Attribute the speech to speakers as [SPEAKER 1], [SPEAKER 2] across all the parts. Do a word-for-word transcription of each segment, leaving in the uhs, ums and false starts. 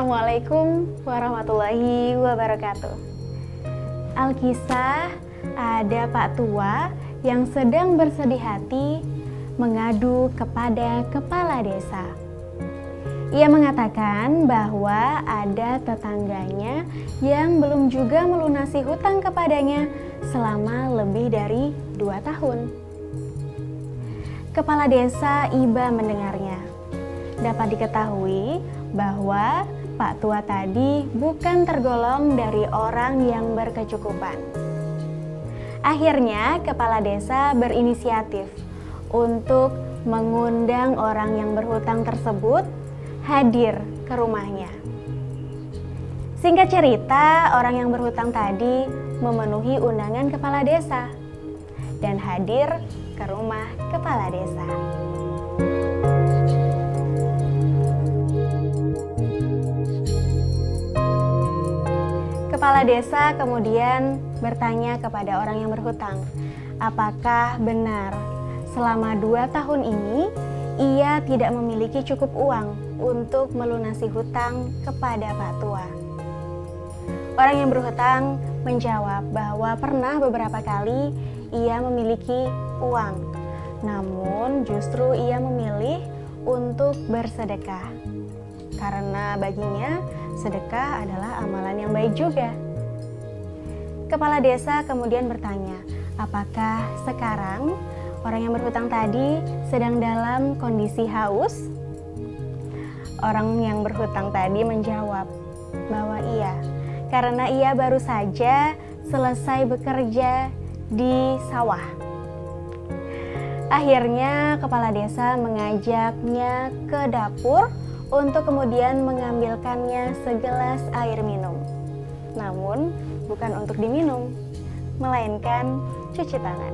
[SPEAKER 1] Assalamualaikum warahmatullahi wabarakatuh. Alkisah, ada Pak Tua yang sedang bersedih hati mengadu kepada kepala desa. Ia mengatakan bahwa ada tetangganya yang belum juga melunasi hutang kepadanya selama lebih dari dua tahun. Kepala desa iba mendengarnya. Dapat diketahui bahwa Pak Tua tadi bukan tergolong dari orang yang berkecukupan. Akhirnya kepala desa berinisiatif untuk mengundang orang yang berhutang tersebut hadir ke rumahnya. Singkat cerita, orang yang berhutang tadi memenuhi undangan kepala desa dan hadir ke rumah kepala desa. Kepala desa kemudian bertanya kepada orang yang berhutang, apakah benar selama dua tahun ini ia tidak memiliki cukup uang untuk melunasi hutang kepada Pak Tua. Orang yang berhutang menjawab bahwa pernah beberapa kali ia memiliki uang, namun justru ia memilih untuk bersedekah. Karena baginya sedekah adalah amalan yang baik juga. Kepala desa kemudian bertanya, apakah sekarang orang yang berhutang tadi sedang dalam kondisi haus? Orang yang berhutang tadi menjawab bahwa iya, karena ia baru saja selesai bekerja di sawah. Akhirnya kepala desa mengajaknya ke dapur untuk kemudian mengambilkannya segelas air minum. Namun bukan untuk diminum, melainkan cuci tangan.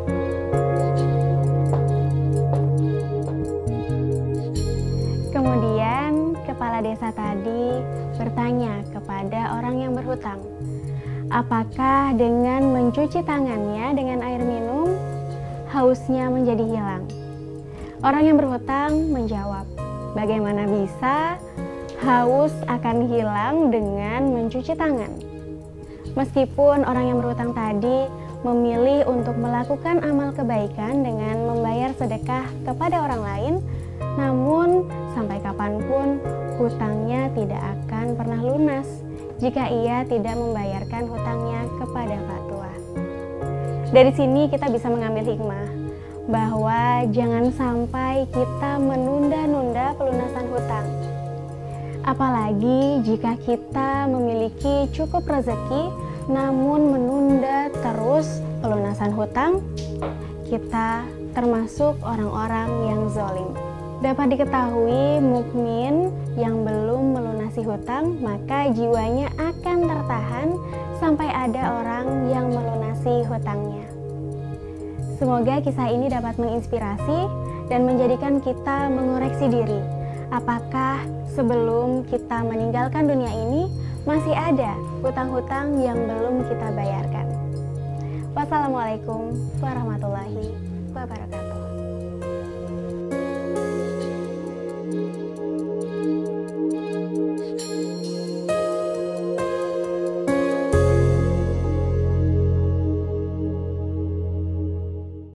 [SPEAKER 1] Kemudian kepala desa tadi bertanya kepada orang yang berhutang, apakah dengan mencuci tangannya dengan air minum, hausnya menjadi hilang? Orang yang berhutang menjawab, bagaimana bisa haus akan hilang dengan mencuci tangan? Meskipun orang yang berhutang tadi memilih untuk melakukan amal kebaikan dengan membayar sedekah kepada orang lain, namun sampai kapanpun hutangnya tidak akan pernah lunas jika ia tidak membayarkan hutangnya kepada Pak Tua. Dari sini kita bisa mengambil hikmah bahwa jangan sampai kita menunda-nunda pelunasan hutang. Apalagi jika kita memiliki cukup rezeki namun menunda terus pelunasan hutang, kita termasuk orang-orang yang zalim. Dapat diketahui mukmin yang belum melunasi hutang maka jiwanya akan tertahan sampai ada orang yang melunasi hutangnya. Semoga kisah ini dapat menginspirasi dan menjadikan kita mengoreksi diri. Apakah sebelum kita meninggalkan dunia ini masih ada hutang-hutang yang belum kita bayarkan? Wassalamualaikum warahmatullahi wabarakatuh.